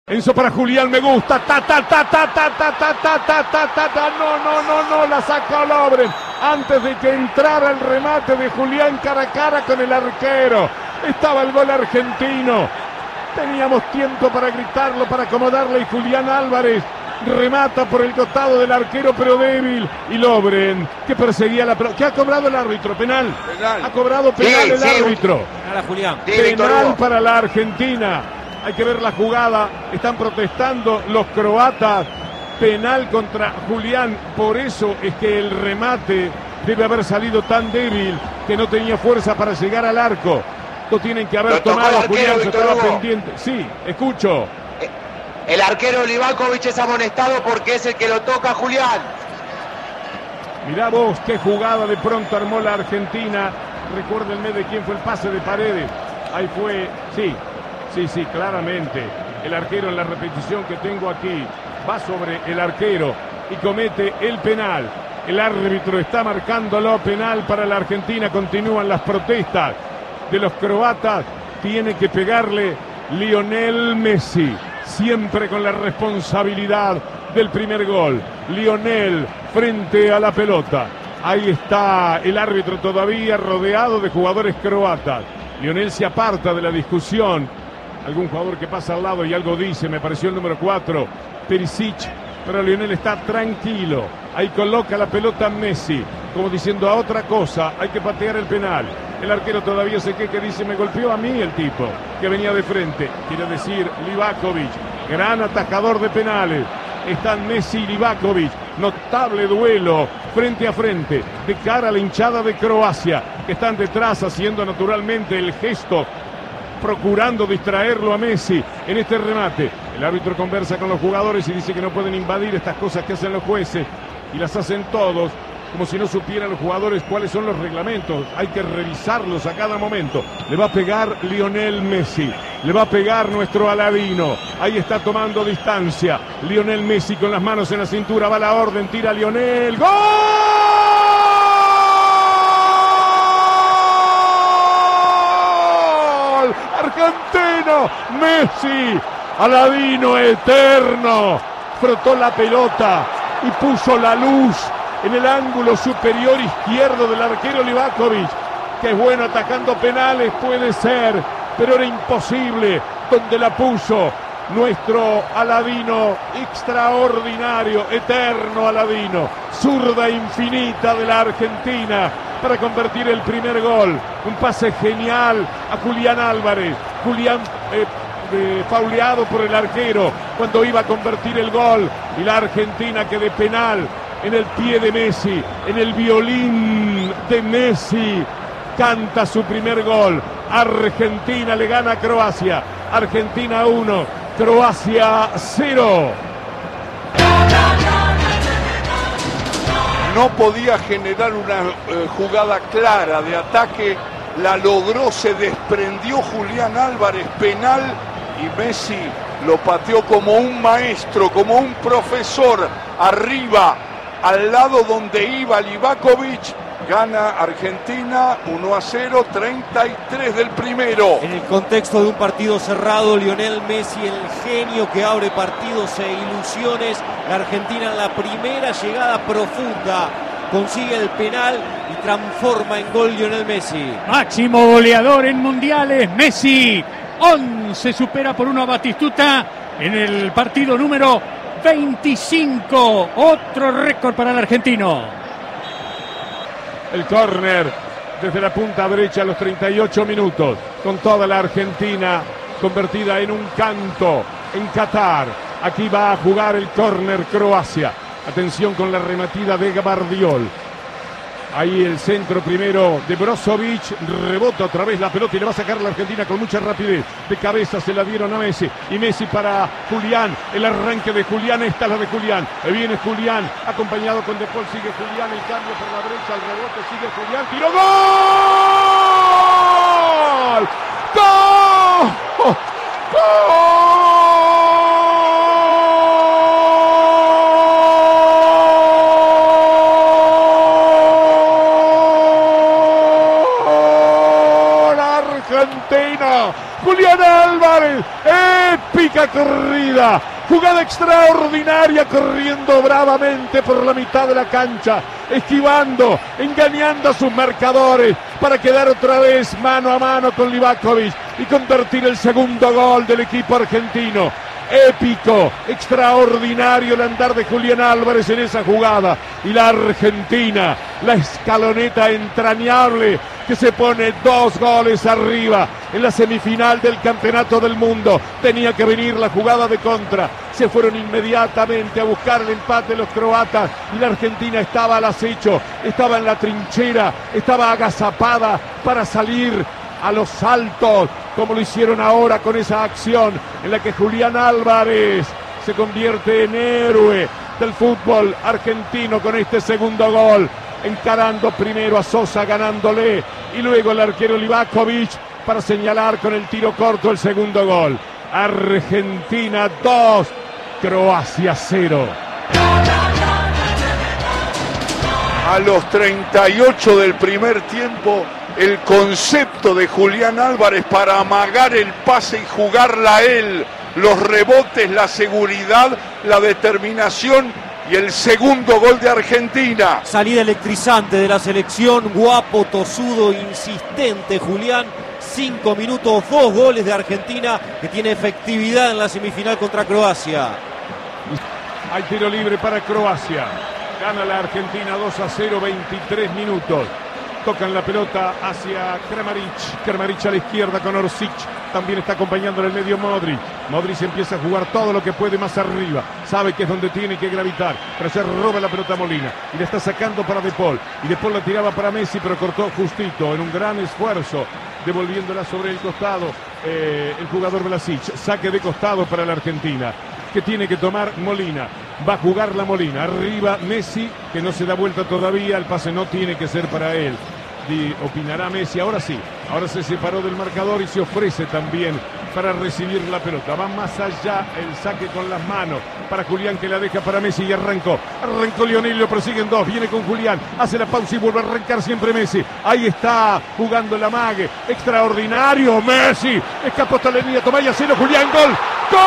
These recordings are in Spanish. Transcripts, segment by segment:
Enzo para Julián, me gusta. No, la saca Lovren. Antes de que entrara el remate de Julián cara a cara con el arquero. Estaba el gol argentino. Teníamos tiempo para gritarlo, para acomodarle, y Julián Álvarez remata por el costado del arquero, pero débil. Y Lovren, que perseguía la pelota. ¿Qué ha cobrado el árbitro? Penal. Ha cobrado penal el árbitro. Penal, Julián. Penal para la Argentina. Hay que ver la jugada. Están protestando los croatas. Penal contra Julián. Por eso es que el remate debe haber salido tan débil que no tenía fuerza para llegar al arco. Lo tienen que haber tomado. Julián se estaba pendiente. Sí, escucho. El arquero Livakovic es amonestado porque es el que lo toca a Julián. Mirá vos qué jugada de pronto armó la Argentina. Recuérdenme de quién fue el pase de Paredes. Ahí fue, sí, claramente. El arquero, en la repetición que tengo aquí, va sobre el arquero y comete el penal. El árbitro está marcándolo penal para la Argentina. Continúan las protestas de los croatas. Tiene que pegarle Lionel Messi, siempre con la responsabilidad del primer gol. Lionel frente a la pelota. Ahí está el árbitro todavía rodeado de jugadores croatas. Lionel se aparta de la discusión. Algún jugador que pasa al lado y algo dice. Me pareció el número 4, Perisic. Pero Lionel está tranquilo. Ahí coloca la pelota Messi, como diciendo a otra cosa. Hay que patear el penal. El arquero todavía se queja, dice: me golpeó a mí el tipo que venía de frente. Quiere decir Livakovic, gran atajador de penales. Están Messi y Livakovic. Notable duelo frente a frente, de cara a la hinchada de Croacia, que están detrás haciendo naturalmente el gesto, procurando distraerlo a Messi en este remate. El árbitro conversa con los jugadores y dice que no pueden invadir estas cosas que hacen los jueces, y las hacen todos, como si no supieran los jugadores cuáles son los reglamentos. Hay que revisarlos a cada momento. Le va a pegar Lionel Messi. Le va a pegar nuestro Aladino. Ahí está tomando distancia. Lionel Messi con las manos en la cintura. Va la orden. Tira Lionel. ¡Gol! Argentino. Messi. Aladino eterno. Frotó la pelota y puso la luz en el ángulo superior izquierdo del arquero Livakovic, que es bueno atacando penales, puede ser, pero era imposible donde la puso nuestro Aladino, extraordinario, eterno Aladino, zurda infinita de la Argentina para convertir el primer gol. Un pase genial a Julián Álvarez. Julián fauleado por el arquero cuando iba a convertir el gol, y la Argentina que de penal, en el pie de Messi, en el violín de Messi, canta su primer gol. Argentina le gana a Croacia. Argentina 1, Croacia 0. No podía generar una jugada clara de ataque. La logró, se desprendió Julián Álvarez, penal, y Messi lo pateó como un maestro, como un profesor, arriba, al lado donde iba Livakovic. Gana Argentina 1-0, 33 del primero. En el contexto de un partido cerrado, Lionel Messi, el genio que abre partidos e ilusiones. La Argentina en la primera llegada profunda consigue el penal y transforma en gol Lionel Messi. Máximo goleador en mundiales, Messi. 11 supera por 1 a Batistuta en el partido número 25. Otro récord para el argentino. El córner desde la punta derecha a los 38 minutos, con toda la Argentina convertida en un canto en Qatar. Aquí va a jugar el córner Croacia. Atención con la rematida de Gvardiol. Ahí el centro primero de Brozovic. Rebota otra vez la pelota y le va a sacar la Argentina con mucha rapidez. De cabeza se la dieron a Messi. Y Messi para Julián. El arranque de Julián. Esta es la de Julián. Ahí viene Julián. Acompañado con De Paul. Sigue Julián. El cambio por la derecha. El rebote. Sigue Julián. ¡Tiro! ¡Gol! ¡Gol! ¡Gol! Argentina, Julián Álvarez, épica corrida, jugada extraordinaria, corriendo bravamente por la mitad de la cancha, esquivando, engañando a sus marcadores para quedar otra vez mano a mano con Livakovic y convertir el segundo gol del equipo argentino. Épico, extraordinario el andar de Julián Álvarez en esa jugada, y la Argentina, la escaloneta entrañable que se pone 2 goles arriba en la semifinal del Campeonato del Mundo. Tenía que venir la jugada de contra, se fueron inmediatamente a buscar el empate los croatas y la Argentina estaba al acecho, estaba en la trinchera, estaba agazapada para salir a los saltos, como lo hicieron ahora con esa acción en la que Julián Álvarez se convierte en héroe del fútbol argentino con este segundo gol, encarando primero a Sosa ganándole y luego el arquero Livakovic para señalar con el tiro corto el segundo gol. Argentina 2, Croacia 0. A los 38 del primer tiempo, el concepto de Julián Álvarez para amagar el pase y jugarla a él, los rebotes, la seguridad, la determinación y el segundo gol de Argentina. Salida electrizante de la selección, guapo, tosudo, insistente Julián. 5 minutos, 2 goles de Argentina, que tiene efectividad en la semifinal contra Croacia. Hay tiro libre para Croacia. Gana la Argentina 2-0, 23 minutos. Tocan la pelota hacia Kramaric. Kramaric a la izquierda con Orsic. También está acompañando en el medio Modric. Modric empieza a jugar todo lo que puede más arriba. Sabe que es donde tiene que gravitar. Pero se roba la pelota a Molina. Y la está sacando para De Paul. Y De Paul la tiraba para Messi, pero cortó justito en un gran esfuerzo, devolviéndola sobre el costado el jugador Vlasic. Saque de costado para la Argentina, que tiene que tomar Molina. Va a jugar la Molina. Arriba Messi, que no se da vuelta todavía. El pase no tiene que ser para él. Opinará Messi. Ahora sí. Ahora se separó del marcador y se ofrece también para recibir la pelota. Va más allá el saque con las manos para Julián, que la deja para Messi y arrancó. Arrancó Lionel y lo persiguen 2. Viene con Julián. Hace la pausa y vuelve a arrancar siempre Messi. Ahí está jugando el amague. Extraordinario Messi. Escapó hasta la línea. Toma y acero. Julián. Gol. ¡Gol!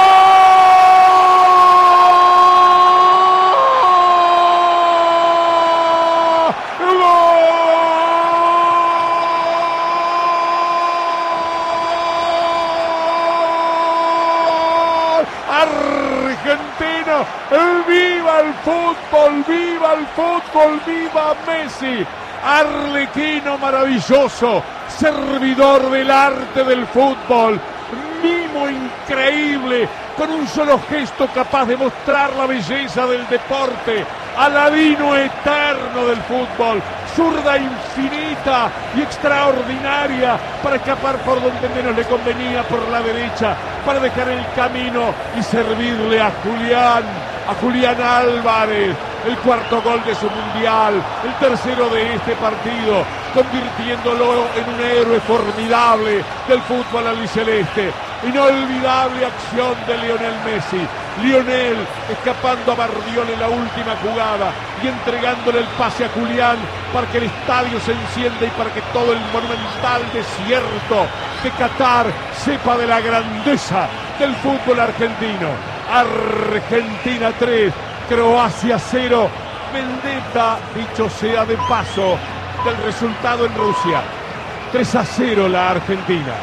Argentino, viva el fútbol, viva el fútbol, viva Messi, arlequino maravilloso, servidor del arte del fútbol, mimo increíble, con un solo gesto capaz de mostrar la belleza del deporte, aladino eterno del fútbol, zurda infinita y extraordinaria para escapar por donde menos le convenía, por la derecha, para dejar el camino y servirle a Julián Álvarez, el cuarto gol de su mundial, el tercero de este partido, convirtiéndolo en un héroe formidable del fútbol albiceleste. Inolvidable acción de Lionel Messi. Lionel escapando a Bardiol en la última jugada y entregándole el pase a Julián para que el estadio se encienda y para que todo el monumental desierto de Qatar sepa de la grandeza del fútbol argentino. Argentina 3, Croacia 0. Vendetta, dicho sea de paso, del resultado en Rusia. 3-0 la Argentina.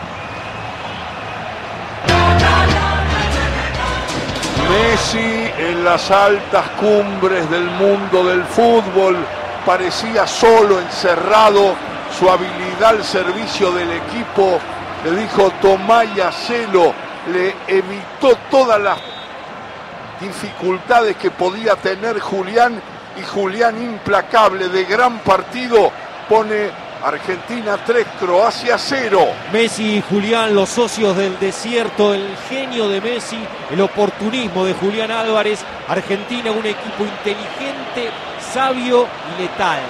Messi en las altas cumbres del mundo del fútbol parecía solo, encerrado, su habilidad al servicio del equipo le dijo tomá y hacelo, le evitó todas las dificultades que podía tener Julián, y Julián implacable, de gran partido, pone Argentina 3, Croacia 0. Messi y Julián, los socios del desierto, el genio de Messi, el oportunismo de Julián Álvarez. Argentina, un equipo inteligente, sabio y letal.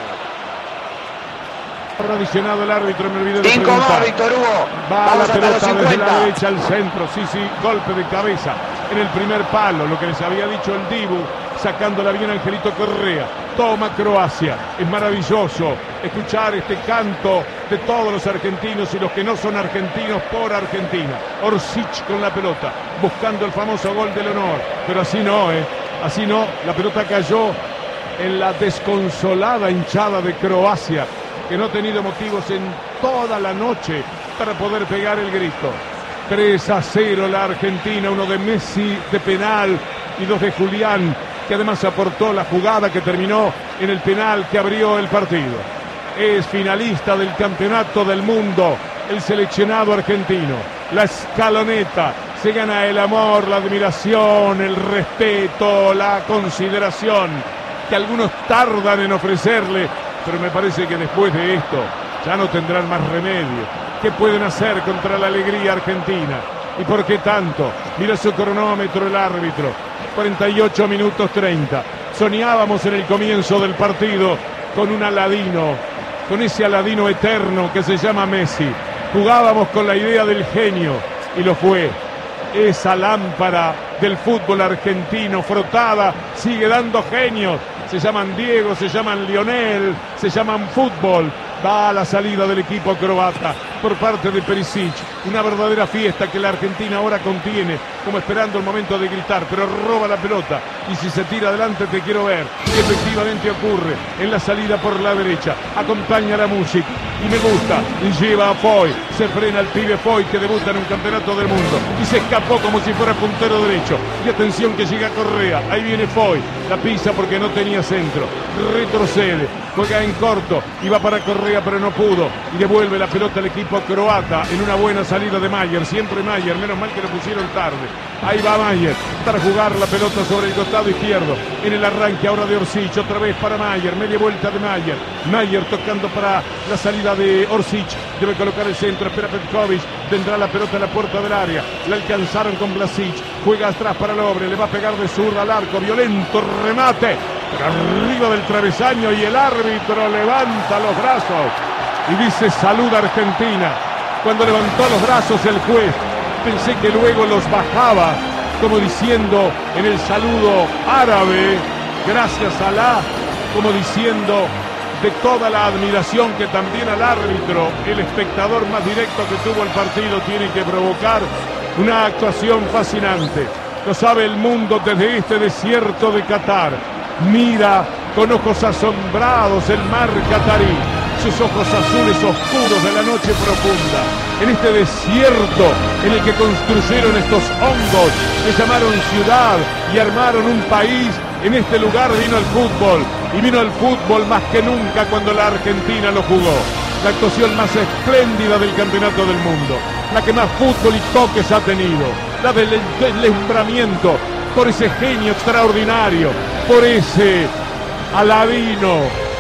Adicionado el árbitro, me olvidé de 5 preguntar. Víctor Hugo. Va la pelota desde 50. la derecha al centro. Sí, golpe de cabeza en el primer palo, lo que les había dicho el Dibu, sacándola bien Angelito Correa. Toma Croacia. Es maravilloso escuchar este canto de todos los argentinos y los que no son argentinos por Argentina. Orsic con la pelota, buscando el famoso gol del honor, pero así no, así no, la pelota cayó en la desconsolada hinchada de Croacia, que no ha tenido motivos en toda la noche para poder pegar el grito. 3-0 la Argentina, uno de Messi de penal y dos de Julián, que además aportó la jugada que terminó en el penal que abrió el partido. Es finalista del Campeonato del Mundo, el seleccionado argentino. La escaloneta se gana el amor, la admiración, el respeto, la consideración que algunos tardan en ofrecerle, pero me parece que después de esto ya no tendrán más remedio. ¿Qué pueden hacer contra la alegría argentina? ¿Y por qué tanto? Mira su cronómetro el árbitro, 48 minutos 30. Soñábamos en el comienzo del partido con un Aladino, con ese Aladino eterno que se llama Messi. Jugábamos con la idea del genio y lo fue. Esa lámpara del fútbol argentino frotada sigue dando genios. Se llaman Diego, se llaman Lionel, se llaman fútbol. Va a la salida del equipo croata por parte de Perisic. Una verdadera fiesta que la Argentina ahora contiene, como esperando el momento de gritar, pero roba la pelota. Y si se tira adelante te quiero ver. Y efectivamente ocurre en la salida por la derecha. Acompaña la música y me gusta. Y lleva a Foy. Se frena el pibe Foy que debuta en un campeonato del mundo. Y se escapó como si fuera puntero derecho. Y atención que llega Correa. Ahí viene Foy. La pisa porque no tenía centro. Retrocede. Juega en corto. Y va para Correa pero no pudo. Y devuelve la pelota al equipo croata en una buena salida de Mayer. Siempre Mayer. Menos mal que lo pusieron tarde. Ahí va Mayer para jugar la pelota sobre el costado izquierdo. En el arranque ahora de Orsic. Otra vez para Mayer. Media vuelta de Mayer. Mayer tocando para la salida de Orsic. Debe colocar el centro. Espera Petkovic. Tendrá la pelota en la puerta del área. La alcanzaron con Vlasic. Juega atrás para Lovre. Le va a pegar de zurda al arco. Violento remate. Pero arriba del travesaño y el árbitro levanta los brazos y dice salud Argentina. Cuando levantó los brazos el juez, pensé que luego los bajaba, como diciendo en el saludo árabe, gracias a Alá, como diciendo de toda la admiración que también al árbitro, el espectador más directo que tuvo el partido, tiene que provocar una actuación fascinante. Lo sabe el mundo desde este desierto de Qatar. Mira con ojos asombrados el mar catarí, sus ojos azules oscuros de la noche profunda, en este desierto en el que construyeron estos hongos, que llamaron ciudad y armaron un país. En este lugar vino el fútbol, y vino el fútbol más que nunca cuando la Argentina lo jugó. La actuación más espléndida del campeonato del mundo, la que más fútbol y toques ha tenido, la del deslumbramiento por ese genio extraordinario, por ese Aladino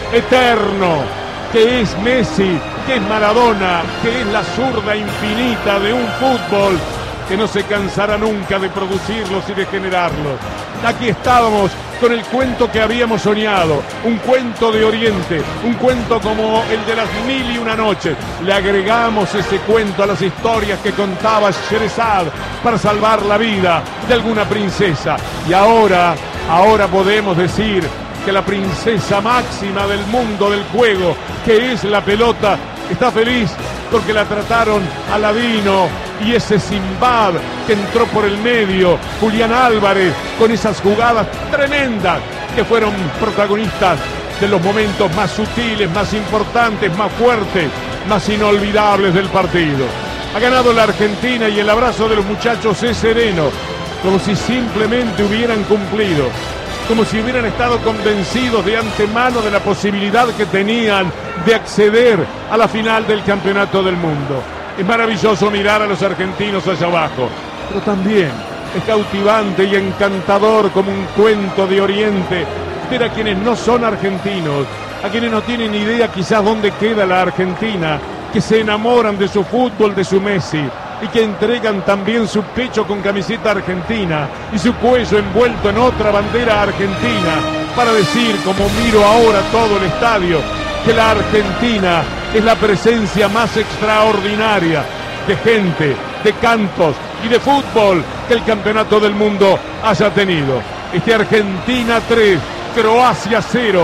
eterno que es Messi, que es Maradona, que es la zurda infinita de un fútbol que no se cansará nunca de producirlos y de generarlos. Aquí estábamos con el cuento que habíamos soñado, un cuento de Oriente, un cuento como el de las 1001 noches. Le agregamos ese cuento a las historias que contaba Sherezad para salvar la vida de alguna princesa. Y ahora podemos decir que la princesa máxima del mundo del juego, que es la pelota, está feliz porque la trataron Aladino y ese Simbad que entró por el medio, Julián Álvarez, con esas jugadas tremendas que fueron protagonistas de los momentos más sutiles, más importantes, más fuertes, más inolvidables del partido. Ha ganado la Argentina y el abrazo de los muchachos es sereno, como si simplemente hubieran cumplido, como si hubieran estado convencidos de antemano de la posibilidad que tenían de acceder a la final del Campeonato del Mundo. Es maravilloso mirar a los argentinos allá abajo, pero también es cautivante y encantador como un cuento de Oriente ver a quienes no son argentinos, a quienes no tienen idea quizás dónde queda la Argentina, que se enamoran de su fútbol, de su Messi, y que entregan también su pecho con camiseta argentina y su cuello envuelto en otra bandera argentina, para decir, como miro ahora todo el estadio, que la Argentina es la presencia más extraordinaria de gente, de cantos y de fútbol que el Campeonato del Mundo haya tenido. Argentina 3, Croacia 0.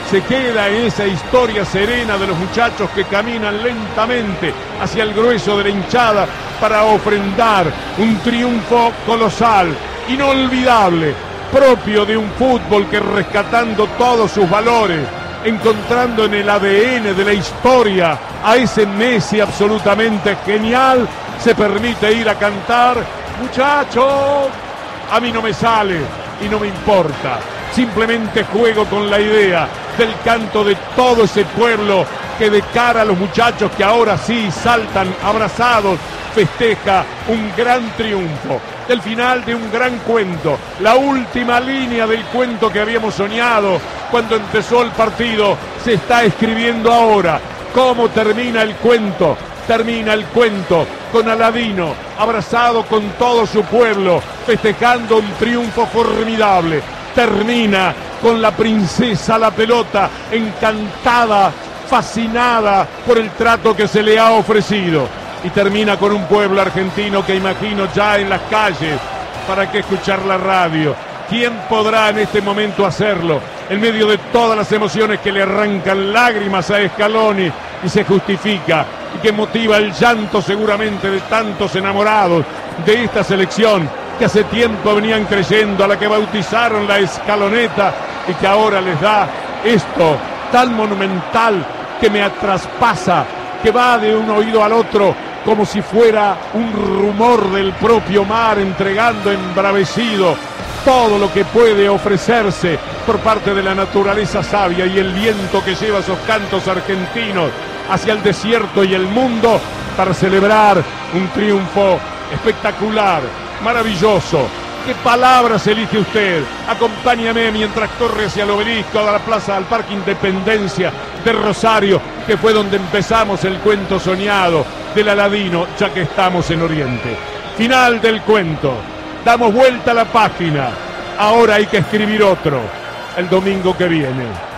se queda en esa historia serena de los muchachos que caminan lentamente hacia el grueso de la hinchada para ofrendar un triunfo colosal, inolvidable, propio de un fútbol que, rescatando todos sus valores, encontrando en el ADN de la historia a ese Messi absolutamente genial, se permite ir a cantar: muchachos, a mí no me sale y no me importa, simplemente juego con la idea del canto de todo ese pueblo que, de cara a los muchachos que ahora sí saltan abrazados, festeja un gran triunfo, el final de un gran cuento, la última línea del cuento que habíamos soñado cuando empezó el partido, se está escribiendo ahora. ¿Cómo termina el cuento? Termina el cuento con Aladino abrazado con todo su pueblo, festejando un triunfo formidable. Termina con la princesa la pelota, encantada, fascinada por el trato que se le ha ofrecido. Y termina con un pueblo argentino que imagino ya en las calles. ¿Para qué escuchar la radio? ¿Quién podrá en este momento hacerlo? En medio de todas las emociones que le arrancan lágrimas a Scaloni y se justifica, y que motiva el llanto seguramente de tantos enamorados de esta selección que hace tiempo venían creyendo, a la que bautizaron la escaloneta, y que ahora les da esto tan monumental que me traspasa, que va de un oído al otro como si fuera un rumor del propio mar, entregando embravecido todo lo que puede ofrecerse por parte de la naturaleza sabia y el viento que lleva esos cantos argentinos hacia el desierto y el mundo para celebrar un triunfo espectacular, maravilloso. ¿Qué palabras elige usted? Acompáñame mientras corre hacia el obelisco, a la plaza, al Parque Independencia de Rosario, que fue donde empezamos el cuento soñado del Aladino, ya que estamos en Oriente. Final del cuento. Damos vuelta a la página. Ahora hay que escribir otro el domingo que viene.